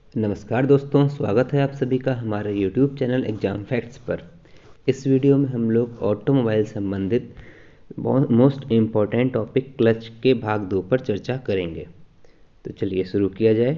नमस्कार दोस्तों, स्वागत है आप सभी का हमारे YouTube चैनल एग्ज़ाम फैक्ट्स पर। इस वीडियो में हम लोग ऑटोमोबाइल संबंधित मोस्ट इम्पॉर्टेंट टॉपिक क्लच के भाग 2 पर चर्चा करेंगे। तो चलिए शुरू किया जाए।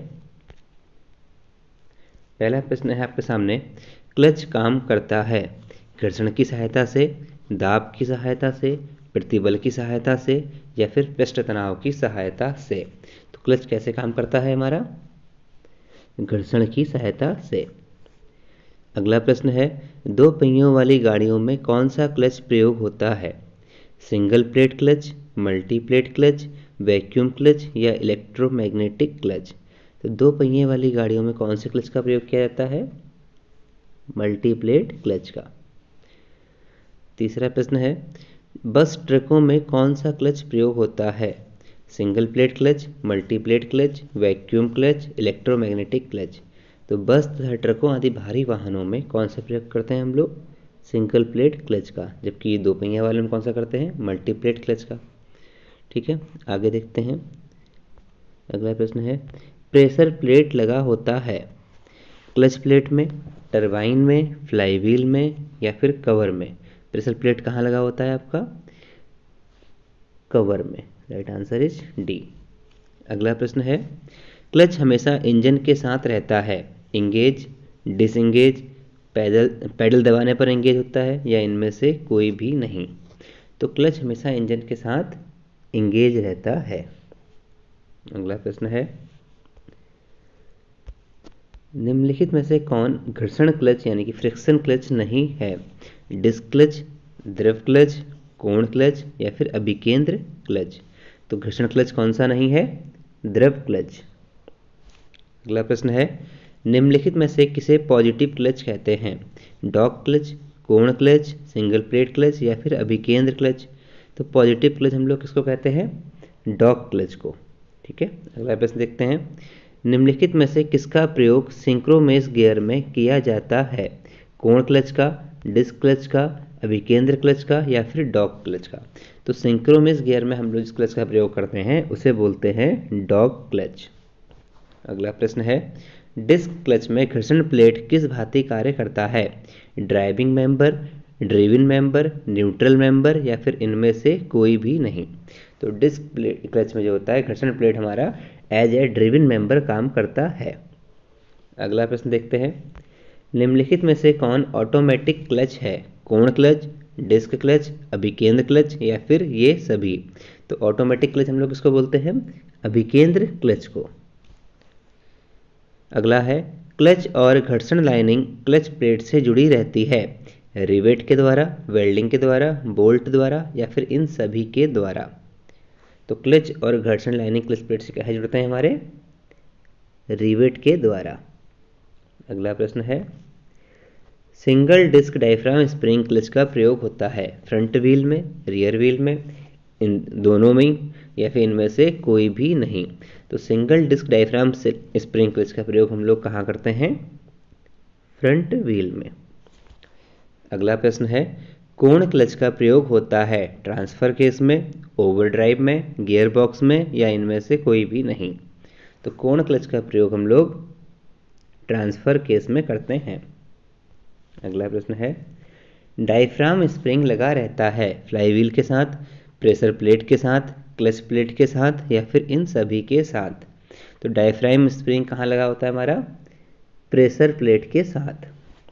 पहला प्रश्न है आपके सामने, क्लच काम करता है घर्षण की सहायता से, दाब की सहायता से, प्रतिबल की सहायता से या फिर पृष्ठ तनाव की सहायता से। तो क्लच कैसे काम करता है हमारा? घर्षण की सहायता से। अगला प्रश्न है, दो पहियों वाली गाड़ियों में कौन सा क्लच प्रयोग होता है? Single plate clutch, multi plate clutch, vacuum clutch या इलेक्ट्रोमैग्नेटिक क्लच। तो दो पहिए वाली गाड़ियों में कौन से क्लच का प्रयोग किया जाता है? मल्टी प्लेट क्लच का। तीसरा प्रश्न है, बस ट्रकों में कौन सा क्लच प्रयोग होता है? Single plate clutch, multi plate clutch, vacuum clutch, electromagnetic clutch. तो बस तथा ट्रकों आदि भारी वाहनों में कौन सा प्रयोग करते हैं हम लोग? सिंगल प्लेट क्लच का, जबकि दो पहिया वाले में कौन सा करते हैं? मल्टी प्लेट क्लच का। ठीक है, आगे देखते हैं। अगला प्रश्न है, प्रेशर प्लेट लगा होता है क्लच प्लेट में, टरबाइन में, फ्लाईव्हील में या फिर कवर में। प्रेशर प्लेट कहाँ लगा होता है आपका? कवर में। Right answer is D. अगला प्रश्न है, क्लच हमेशा इंजन के साथ रहता है, इंगेज, डिसएंगेज, पैडल दबाने पर इंगेज होता है या इनमें से कोई भी नहीं। तो क्लच हमेशा इंजन के साथ इंगेज रहता है। अगला प्रश्न है, निम्नलिखित में से कौन घर्षण क्लच यानी कि फ्रिक्शन क्लच नहीं है? डिस्क क्लच, द्रव क्लच, कोण क्लच या फिर अभिकेंद्र क्लच। तो घर्षण क्लच कौन सा नहीं है? द्रव क्लच। अगला प्रश्न है, निम्नलिखित में से किसे पॉजिटिव क्लच कहते हैं? डॉग क्लच, कोण क्लच, सिंगल प्लेट क्लच या फिर अभिकेंद्र क्लच। तो पॉजिटिव क्लच हम लोग किसको कहते हैं? डॉग क्लच को। ठीक है, अगला प्रश्न देखते हैं, निम्नलिखित में से किसका प्रयोग सिंक्रोमेस गियर में किया जाता है? कोण क्लच का, डिस्क क्लच का, अभिकेंद्र क्लच का या फिर डॉग क्लच का। तो सिंक्रोमेस गियर में हम लोग जिस क्लच का प्रयोग करते हैं उसे बोलते हैं डॉग क्लच। अगला प्रश्न है, डिस्क क्लच में घर्षण प्लेट किस भांति कार्य करता है? Driving member, driven member, neutral member या फिर इनमें से कोई भी नहीं। तो डिस्क क्लच में जो होता है घर्षण प्लेट हमारा एज ए ड्रिवन मेंबर काम करता है। अगला प्रश्न देखते हैं, निम्नलिखित में से कौन ऑटोमेटिक क्लच है? कोण क्लच, डिस्क क्लच, अभिकेंद्र क्लच या फिर ये सभी। तो ऑटोमेटिक क्लच हम लोग किसको बोलते हैं? अभिकेंद्र क्लच को। अगला है, क्लच और घर्षण लाइनिंग क्लच प्लेट से जुड़ी रहती है, रिवेट के द्वारा, वेल्डिंग के द्वारा, बोल्ट द्वारा या फिर इन सभी के द्वारा। तो क्लच और घर्षण लाइनिंग क्लच प्लेट से क्या जुड़ते हैं हमारे? रिवेट के द्वारा। अगला प्रश्न है, single disc diaphragm spring clutch का प्रयोग होता है फ्रंट व्हील में, रियर व्हील में, इन दोनों में या फिर इनमें से कोई भी नहीं। तो single disc diaphragm spring clutch का प्रयोग हम लोग कहाँ करते हैं? फ्रंट व्हील में। अगला प्रश्न है, कोण क्लच का प्रयोग होता है ट्रांसफर केस में, ओवरड्राइव में, गियर बॉक्स में या इनमें से कोई भी नहीं। तो कोण क्लच का प्रयोग हम लोग ट्रांसफर केस में करते हैं। अगला प्रश्न है, डायफ्राम स्प्रिंग लगा रहता है फ्लाईव्हील के साथ, प्रेशर प्लेट के साथ, क्लच प्लेट के साथ या फिर इन सभी के साथ। तो डायफ्राम स्प्रिंग कहाँ लगा होता है हमारा? प्रेशर प्लेट के साथ।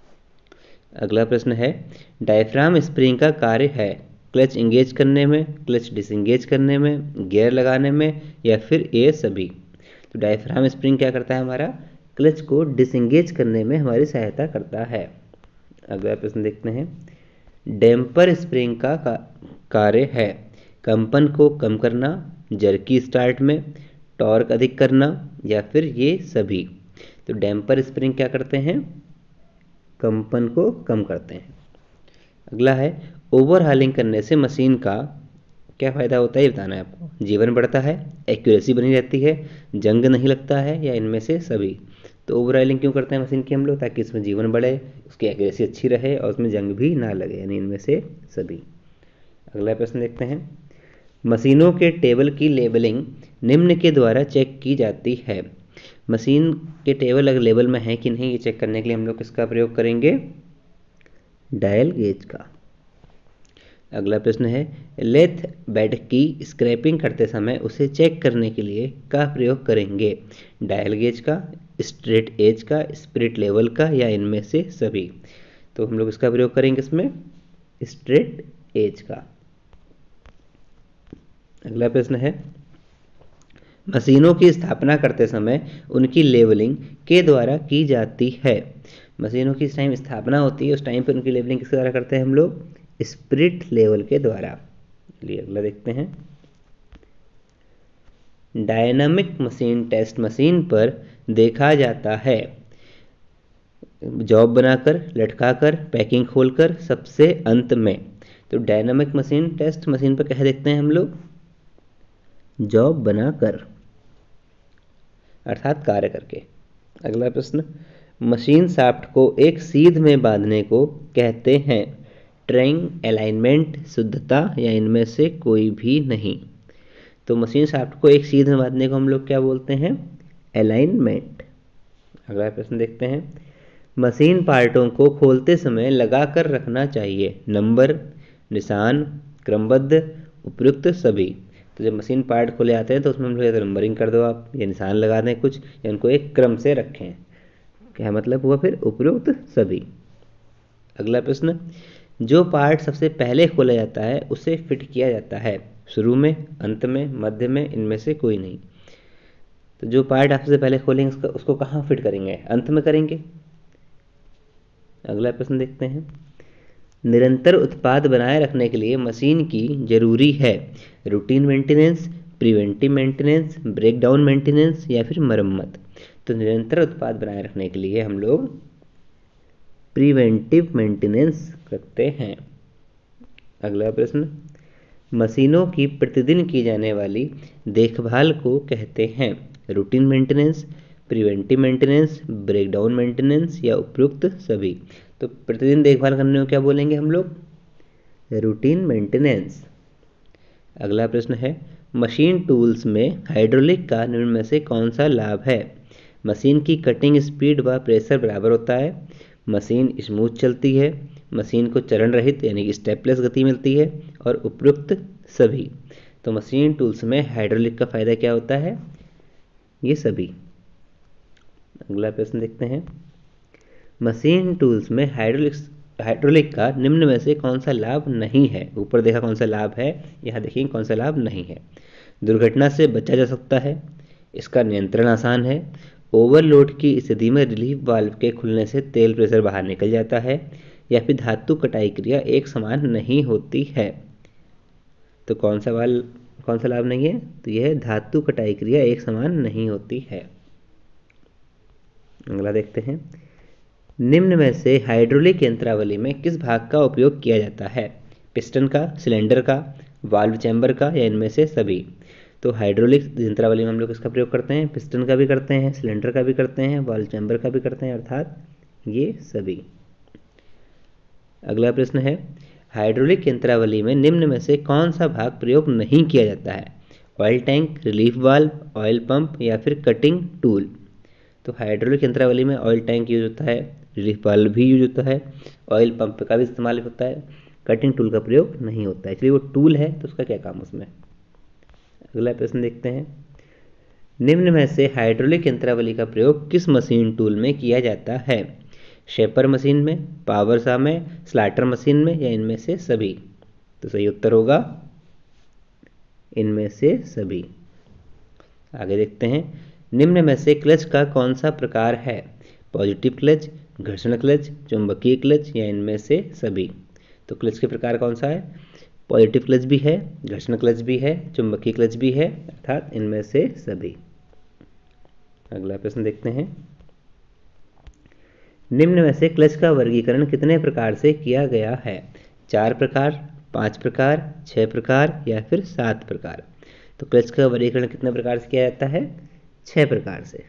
अगला प्रश्न है, डायफ्राम स्प्रिंग का कार्य है क्लच इंगेज करने में, क्लच डिसएंगेज करने में, गियर लगाने में या फिर ये सभी। तो डायफ्राम स्प्रिंग क्या करता है हमारा? क्लच को डिसएंगेज करने में हमारी सहायता करता है। अगला प्रश्न देखते हैं, डैम्पर स्प्रिंग का कार्य है कंपन को कम करना, जर्की स्टार्ट में, टॉर्क अधिक करना या फिर ये सभी। तो डैम्पर स्प्रिंग क्या करते हैं? कंपन को कम करते हैं। अगला है, ओवरहालिंग करने से मशीन का क्या फ़ायदा होता है ये बताना है आपको। जीवन बढ़ता है, एक्यूरेसी बनी रहती है, जंग नहीं लगता है या इनमें से सभी। तो ओवरहालिंग क्यों करते हैं मशीन की हम लोग? ताकि इसमें जीवन बढ़े, उसकी एक्यूरेसी अच्छी रहे और उसमें जंग भी ना लगे, यानी इनमें से सभी। अगला प्रश्न देखते हैं, मशीनों के टेबल की लेबलिंग निम्न के द्वारा चेक की जाती है, मशीन के टेबल अगर लेवल में है कि नहीं ये चेक करने के लिए हम लोग किसका प्रयोग करेंगे, डायल गेज का। अगला प्रश्न है लेथ बेड की स्क्रैपिंग करते समय उसे चेक करने के लिए का प्रयोग करेंगे, डायल गेज का, स्ट्रेट एज का, स्पिरिट लेवल का या इनमें से सभी। तो हम लोग इसका प्रयोग करेंगे इसमें स्ट्रेट एज का। अगला प्रश्न है मशीनों की स्थापना करते समय उनकी लेवलिंग के द्वारा की जाती है। मशीनों की इस टाइम स्थापना होती है उस टाइम पर उनकी लेवलिंग किसके द्वारा करते हैं हम लोग, स्पिरिट लेवल के द्वारा। चलिए अगला देखते हैं। डायनामिक मशीन टेस्ट मशीन पर देखा जाता है, जॉब बनाकर, लटकाकर, पैकिंग खोलकर, सबसे अंत में। तो डायनामिक मशीन टेस्ट मशीन पर क्या देखते हैं हम लोग, जॉब बनाकर अर्थात कार्य करके। अगला प्रश्न मशीन शाफ्ट को एक सीध में बांधने को कहते हैं, ट्रैंग, अलाइनमेंट, शुद्धता या इनमें से कोई भी नहीं। तो मशीन शाफ्ट को एक सीध में बांधने को हम लोग क्या बोलते हैं, अलाइनमेंट। अगला प्रश्न देखते हैं मशीन पार्टों को खोलते समय लगा कर रखना चाहिए, नंबर, निशान, क्रमबद्ध, उपयुक्त, सभी। तो जब मशीन पार्ट खोले आते हैं तो उसमें हम लोग या तो नंबरिंग कर दो आप, या निशान लगा दें कुछ, या उनको एक क्रम से रखें। क्या मतलब हुआ फिर, उपयुक्त, सभी। अगला प्रश्न जो पार्ट सबसे पहले खोला जाता है उसे फिट किया जाता है, शुरू में, अंत में, मध्य में, इनमें से कोई नहीं। तो जो पार्ट आप सबसे पहले खोलेंगे उसको कहाँ फिट करेंगे, अंत में करेंगे। अगला प्रश्न देखते हैं निरंतर उत्पाद बनाए रखने के लिए मशीन की जरूरी है, routine maintenance, preventive maintenance, breakdown maintenance या फिर मरम्मत। तो निरंतर उत्पाद बनाए रखने के लिए हम लोग प्रिवेंटिव मेंटेनेंस करते हैं। अगला प्रश्न मशीनों की प्रतिदिन की जाने वाली देखभाल को कहते हैं, routine maintenance, preventive maintenance, breakdown maintenance या उपयुक्त सभी। तो प्रतिदिन देखभाल करने को क्या बोलेंगे हम लोग, रूटीन मेंटेनेंस। अगला प्रश्न है मशीन टूल्स में हाइड्रोलिक का निम्न में से कौन सा लाभ है, मशीन की कटिंग स्पीड व प्रेशर बराबर होता है, मशीन स्मूथ चलती है, मशीन को चरण रहित यानी कि स्टेपलेस गति मिलती है, और उपयुक्त सभी। तो मशीन टूल्स में हाइड्रोलिक का फायदा क्या होता है, ये सभी। अगला प्रश्न देखते हैं मशीन टूल्स में हाइड्रोलिक का निम्न में से कौन सा लाभ नहीं है। ऊपर देखा कौन सा लाभ है, यहाँ देखिए कौन सा लाभ नहीं है। दुर्घटना से बचा जा सकता है, इसका नियंत्रण आसान है, ओवरलोड की स्थिति में रिलीफ वाल्व के खुलने से तेल प्रेशर बाहर निकल जाता है, या फिर धातु कटाई क्रिया एक समान नहीं होती है। तो कौन सा लाभ नहीं है, तो यह धातु कटाई क्रिया एक समान नहीं होती है। अगला देखते हैं निम्न में से हाइड्रोलिक यंत्रावली में किस भाग का उपयोग किया जाता है, पिस्टन का, सिलेंडर का, वाल्व चैम्बर का या इनमें से सभी। तो हाइड्रोलिक यंत्रावली में हम लोग इसका प्रयोग करते हैं, पिस्टन का भी करते हैं, सिलेंडर का भी करते हैं, वाल्व चैम्बर का भी करते हैं, अर्थात ये सभी। अगला प्रश्न है हाइड्रोलिक यंत्रावली में निम्न में से कौन सा भाग प्रयोग नहीं किया जाता है, oil tank, relief valve, oil pump या फिर कटिंग टूल। तो हाइड्रोलिक यंत्रावली में ऑयल टैंक यूज होता है, रिलीफ वाल्व भी यूज होता है, ऑयल पंप का भी इस्तेमाल होता है, कटिंग टूल का प्रयोग नहीं होता है। इसलिए वो टूल है तो उसका क्या काम उसमें। अगला प्रश्न देखते हैं निम्न में से हाइड्रोलिक यंत्रावली का प्रयोग किस मशीन टूल में किया जाता है, शेपर मशीन में, पावर सा में, स्लाटर मशीन में या इनमें से सभी। तो सही उत्तर होगा इनमें से सभी। आगे देखते हैं निम्न में से क्लच का कौन सा प्रकार है, पॉजिटिव क्लच, घर्षण क्लच, चुंबकीय क्लच या इनमें से सभी। तो क्लच के प्रकार कौन सा है, पॉजिटिव क्लच भी है, घर्षण क्लच भी है, चुंबकीय क्लच भी है, अर्थात इनमें से सभी। अगला प्रश्न देखते हैं निम्न में से क्लच का वर्गीकरण कितने प्रकार से किया गया है, 4 प्रकार, 5 प्रकार, 6 प्रकार या फिर 7 प्रकार। तो क्लच का वर्गीकरण कितने प्रकार से किया जाता है, 6 प्रकार से।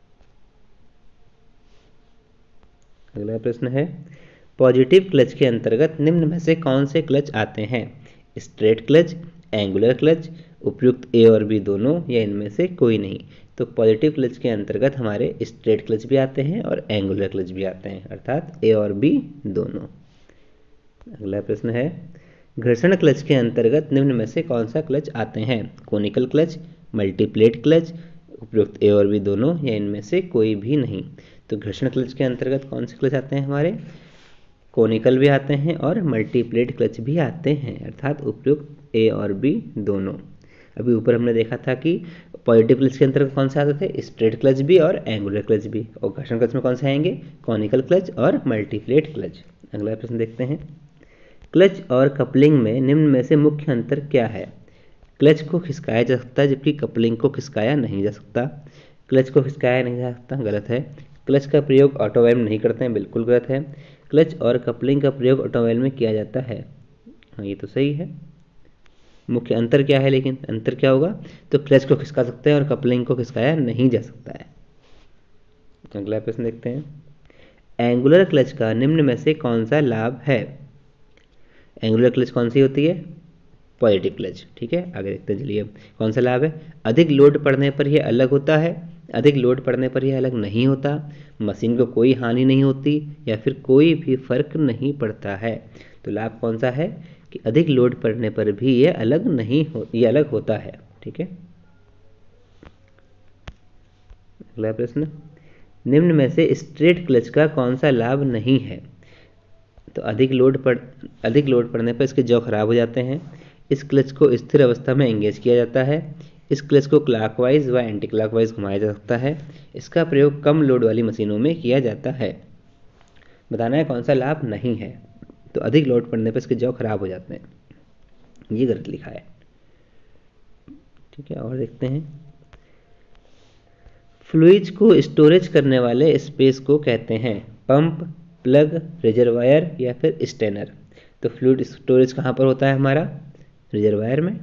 अगला प्रश्न है पॉजिटिव क्लच के अंतर्गत निम्न में से कौन से क्लच आते हैं, स्ट्रेट क्लच, एंगुलर क्लच, उपयुक्त ए और बी दोनों या इनमें से कोई नहीं। तो पॉजिटिव क्लच के अंतर्गत हमारे स्ट्रेट क्लच भी आते हैं और एंगुलर क्लच भी आते हैं, अर्थात ए और बी दोनों। अगला प्रश्न है, घर्षण क्लच के अंतर्गत निम्न में से कौन सा क्लच आते हैं? कोनिकल क्लच, मल्टीप्लेट क्लच, उपयुक्त ए और बी दोनों, या इनमें से कोई भी नहीं? तो घर्षण क्लच के अंतर्गत कौन से क्लच आते हैं हमारे? कोनिकल भी आते हैं और मल्टीप्लेट क्लच भी आते हैं, अर्थात उपयुक्त ए और बी दोनों। अभी ऊपर हमने देखा था कि पॉजिटिव क्लच के अंतर्गत कौन से आते थे? स्ट्रेट क्लच भी और एंगुलर क्लच भी। और घर्षण क्लच में कौन से आएंगे? कोनिकल क्लच और मल्टीप्लेट क्लच। अगला प्रश्न देखते हैं, क्लच और कपलिंग में निम्न में से मुख्य अंतर क्या है? क्लच को खिसकाया जा सकता है जबकि कपलिंग को खिसकाया नहीं जा सकता। क्लच को खिसकाया नहीं जा सकता, गलत है। क्लच का प्रयोग ऑटोमोबाइल में नहीं करते हैं, बिल्कुल गलत है। क्लच और कपलिंग का प्रयोग ऑटोमोबाइल में किया जाता है, हाँ ये तो सही है। मुख्य अंतर क्या है, लेकिन अंतर क्या होगा? तो क्लच को खिसका सकते हैं और कपलिंग को खिसकाया नहीं जा सकता है। अगला प्रश्न देखते हैं, एंगुलर क्लच का निम्न में से कौन सा लाभ है? एंगुलर क्लच कौन सी होती है? पॉजिटिव क्लच, ठीक है। आगे देखते हैं, चलिए कौन सा लाभ है? अधिक लोड पड़ने पर यह अलग होता है, अधिक लोड पड़ने पर यह अलग नहीं होता, मशीन को कोई हानि नहीं होती, या फिर कोई भी फर्क नहीं पड़ता है। तो लाभ कौन सा है कि अधिक लोड पड़ने पर भी ये अलग नहीं हो, ये अलग होता है, ठीक है। अगला प्रश्न, निम्न में से स्ट्रेट क्लच का कौन सा लाभ नहीं है? तो अधिक लोड पड़ने पर इसके जौ खराब हो जाते हैं। इस क्लच को स्थिर अवस्था में एंगेज किया जाता है। इस क्लच को क्लॉकवाइज व एंटी क्लॉकवाइज घुमाया जा सकता है। इसका प्रयोग कम लोड वाली मशीनों में किया जाता है। बताना है कौन सा लाभ नहीं है। तो अधिक लोड पड़ने पर इसके जौ खराब हो जाते हैं, ये गलत लिखा है, ठीक है। और देखते हैं, फ्लूइड्स को स्टोरेज करने वाले स्पेस को कहते हैं पंप, प्लग, रिजर्वायर या फिर स्टेनर। तो फ्लूइड स्टोरेज कहाँ पर होता है हमारा? रिजर्वायर में।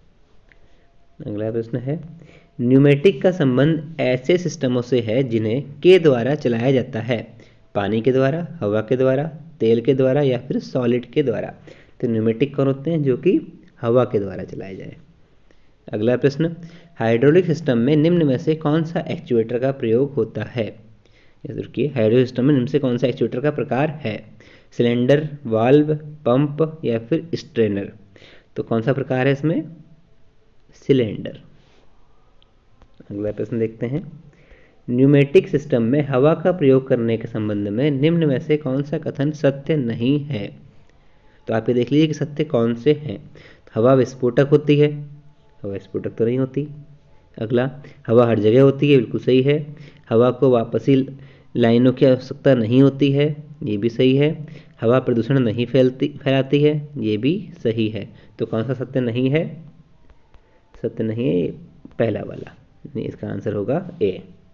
अगला प्रश्न है, न्यूमेटिक का संबंध ऐसे सिस्टमों से है जिन्हें के द्वारा चलाया जाता है? पानी के द्वारा, हवा के द्वारा, तेल के द्वारा या फिर सॉलिड के द्वारा। तो न्यूमेटिक कौन होते हैं? जो कि हवा के द्वारा चलाए जाए। अगला प्रश्न, हाइड्रोलिक सिस्टम में निम्न में से कौन सा एक्चुएटर का प्रयोग होता है? देखिए, हाइड्रोलिक सिस्टम में निम्न से कौन सा एक्चुएटर का प्रकार है? सिलेंडर, वाल्व, पंप या फिर स्ट्रेनर। तो कौन सा प्रकार है इसमें? सिलेंडर। अगला प्रश्न देखते हैं, न्यूमेटिक सिस्टम में हवा का प्रयोग करने के संबंध में निम्न में से कौन सा कथन सत्य नहीं है? तो आप ये देख लीजिए कि सत्य कौन से हैं। हवा विस्फोटक होती है, हवा विस्फोटक तो नहीं होती। अगला, हवा हर जगह होती है, बिल्कुल सही है। हवा को वापसी लाइनों की आवश्यकता नहीं होती है, ये भी सही है। हवा प्रदूषण नहीं फैलाती है, ये भी सही है। तो कौन सा सत्य नहीं है? सत्य नहीं है पहला वाला, नहीं, इसका आंसर होगा ए।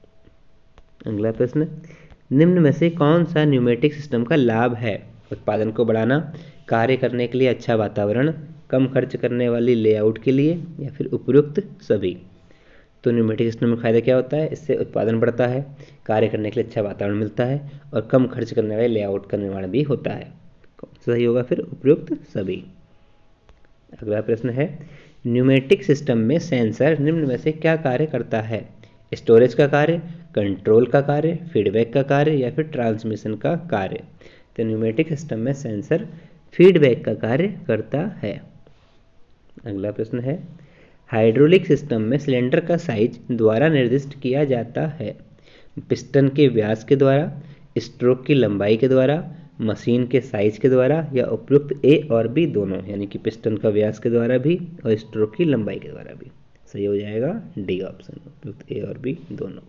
अगला प्रश्न, निम्न में से कौन सा न्यूमेटिक सिस्टम का लाभ है? उत्पादन को बढ़ाना, कार्य करने के लिए अच्छा वातावरण, कम खर्च करने वाली लेआउट के लिए, या फिर उपयुक्त सभी। तो न्यूमेटिक सिस्टम में फायदा क्या होता है? इससे उत्पादन बढ़ता है, कार्य करने के लिए अच्छा वातावरण मिलता है और कम खर्च करने वाले लेआउट का निर्माण भी होता है। कौन सा सही होगा फिर? उपयुक्त सभी। अगला प्रश्न है, न्यूमेटिक सिस्टम में सेंसर निम्न में से क्या कार्य करता है? स्टोरेज का कार्य, कंट्रोल का कार्य, फीडबैक का कार्य या फिर ट्रांसमिशन का कार्य। तो न्यूमेटिक सिस्टम में सेंसर फीडबैक का कार्य करता है। अगला प्रश्न है, हाइड्रोलिक सिस्टम में सिलेंडर का साइज द्वारा निर्दिष्ट किया जाता है? पिस्टन के व्यास के द्वारा, स्ट्रोक की लंबाई के द्वारा, मशीन के साइज के द्वारा, या उपयुक्त ए और बी दोनों, यानी कि पिस्टन का व्यास के द्वारा भी और स्ट्रोक की लंबाई के द्वारा भी। सही हो जाएगा डी ऑप्शन, उपयुक्त ए और बी दोनों।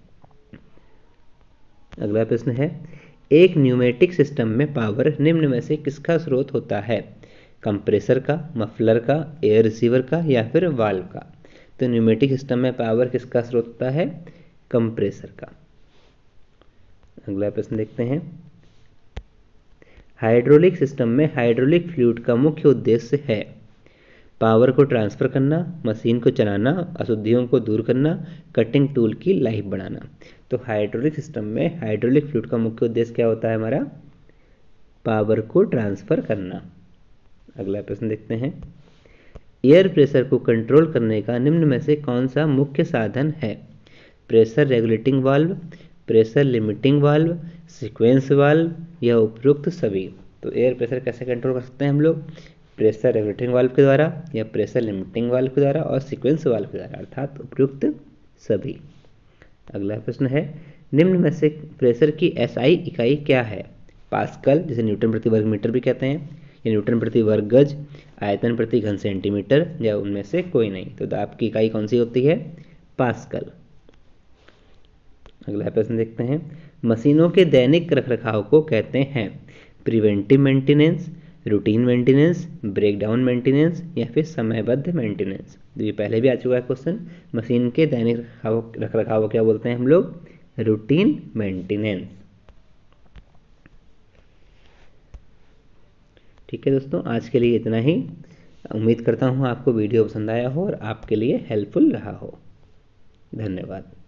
अगला प्रश्न है, एक न्यूमेटिक सिस्टम में पावर निम्न में से किसका स्रोत होता है? कंप्रेसर का, मफलर का, एयर रिसीवर का या फिर वाल्व का। तो न्यूमेटिक सिस्टम में पावर किसका स्रोत होता है? कंप्रेसर का। अगला प्रश्न देखते हैं, हाइड्रोलिक सिस्टम में हाइड्रोलिक फ्लूइड का मुख्य उद्देश्य है? पावर को ट्रांसफर करना, मशीन को चलाना, अशुद्धियों को दूर करना, कटिंग टूल की लाइफ बढ़ाना। तो हाइड्रोलिक सिस्टम में हाइड्रोलिक फ्लूइड का मुख्य उद्देश्य क्या होता है हमारा? पावर को ट्रांसफर करना। अगला प्रश्न देखते हैं, एयर प्रेशर को कंट्रोल करने का निम्न में से कौन सा मुख्य साधन है? Pressure regulating valve, pressure limiting valve, sequence valve या उपयुक्त सभी। तो एयर प्रेशर कैसे कंट्रोल कर सकते हैं हम लोग? प्रेशर रेगुलेटिंग वाल्व के द्वारा या प्रेशर लिमिटिंग वाल्व के द्वारा और सीक्वेंस वाल्व के द्वारा, अर्थात उपयुक्त सभी। अगला प्रश्न है, निम्न में से प्रेशर की एसआई इकाई क्या है? पास्कल, जिसे न्यूटन प्रति वर्ग मीटर भी कहते हैं, या न्यूटन प्रति वर्ग गज, आयतन प्रति घन सेंटीमीटर, या उनमें से कोई नहीं। तो दाब की इकाई कौन सी होती है? पास्कल। अगला प्रश्न देखते हैं, मशीनों के दैनिक रखरखाव को कहते हैं preventive maintenance, routine maintenance, breakdown maintenance या फिर समयबद्ध मेंटेनेंस। तो ये पहले भी आ चुका है क्वेश्चन। मशीन के दैनिक रखरखाव को क्या बोलते हैं हम लोग? Routine maintenance. ठीक है दोस्तों, आज के लिए इतना ही। उम्मीद करता हूँ आपको वीडियो पसंद आया हो और आपके लिए हेल्पफुल रहा हो। धन्यवाद।